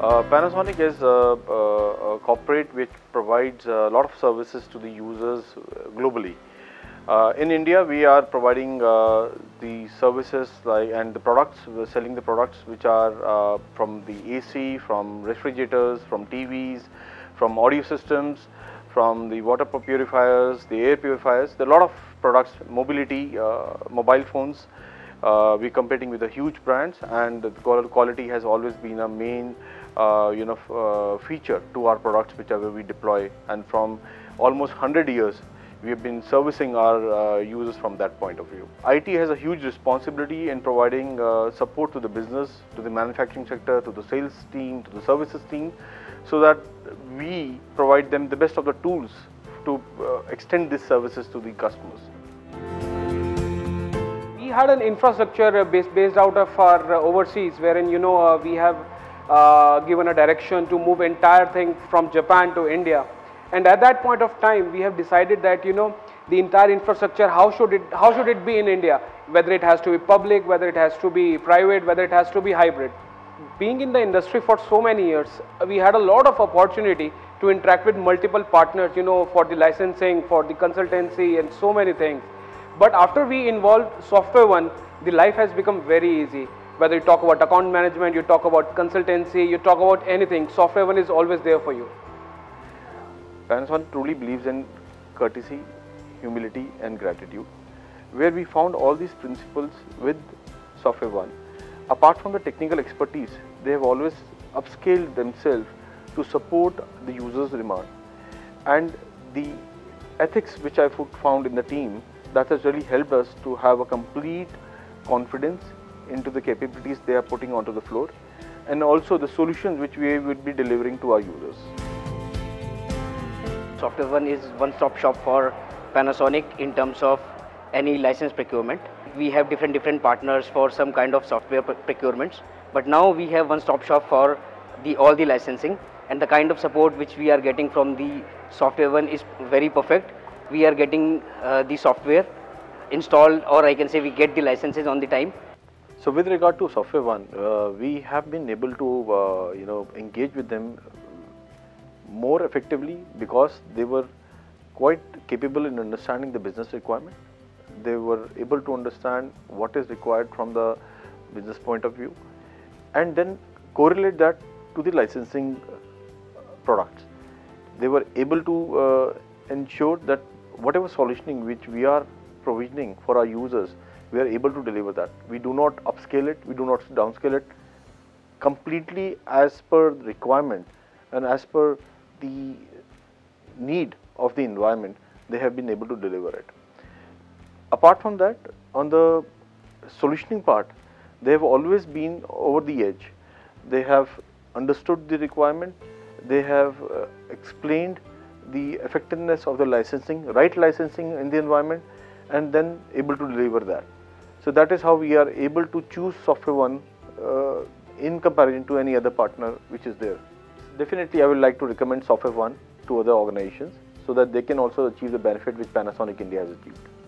Panasonic is a corporate which provides a lot of services to the users globally. In India, we are providing the services and the products. We're selling the products which are from the AC, from refrigerators, from TVs, from audio systems, from the water purifiers, the air purifiers. There are a lot of products, mobility, mobile phones. We're competing with the huge brands, and the quality has always been a main feature to our products whichever we deploy, and from almost 100 years we have been servicing our users from that point of view. IT has a huge responsibility in providing support to the business, to the manufacturing sector, to the sales team, to the services team, so that we provide them the best of the tools to extend these services to the customers. We had an infrastructure based out of our overseas, wherein we have given a direction to move entire thing from Japan to India, and at that point of time we have decided that the entire infrastructure, how should it be in India, whether it has to be public, whether it has to be private, whether it has to be hybrid. Being in the industry for so many years, we had a lot of opportunity to interact with multiple partners, for the licensing, for the consultancy, and so many things. But after we involved SoftwareONE, the life has become very easy. Whether you talk about account management, you talk about consultancy, you talk about anything, SoftwareONE is always there for you. Panasonic truly believes in courtesy, humility and gratitude, where we found all these principles with SoftwareONE. Apart from the technical expertise, they have always upscaled themselves to support the user's demand, and the ethics which I found in the team, that has really helped us to have a complete confidence into the capabilities they are putting onto the floor, and also the solutions which we will be delivering to our users. SoftwareONE is one-stop shop for Panasonic in terms of any license procurement. We have different partners for some kind of software procurements, but now we have one-stop shop for all the licensing, and the kind of support which we are getting from the SoftwareONE is very perfect. We are getting the software installed, or I can say we get the licenses on the time. So with regard to SoftwareONE, we have been able to engage with them more effectively because they were quite capable in understanding the business requirement. They were able to understand what is required from the business point of view, and then correlate that to the licensing products. They were able to ensure that whatever solutioning which we are provisioning for our users, we are able to deliver that. We do not upscale it, we do not downscale it, completely as per the requirement and as per the need of the environment. They have been able to deliver it. Apart from that, on the solutioning part, they have always been over the edge. They have understood the requirement, they have explained the effectiveness of the licensing, right licensing in the environment, and then able to deliver that. So that is how we are able to choose SoftwareONE in comparison to any other partner which is there. Definitely I would like to recommend SoftwareONE to other organizations so that they can also achieve the benefit which Panasonic India has achieved.